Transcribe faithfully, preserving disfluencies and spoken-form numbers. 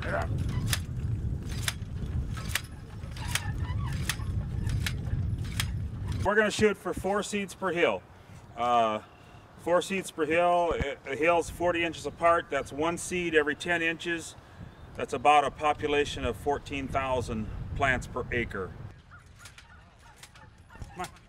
We're going to shoot for four seeds per hill. Uh, four seeds per hill. A hill's forty inches apart. That's one seed every ten inches. That's about a population of fourteen thousand plants per acre. Come on.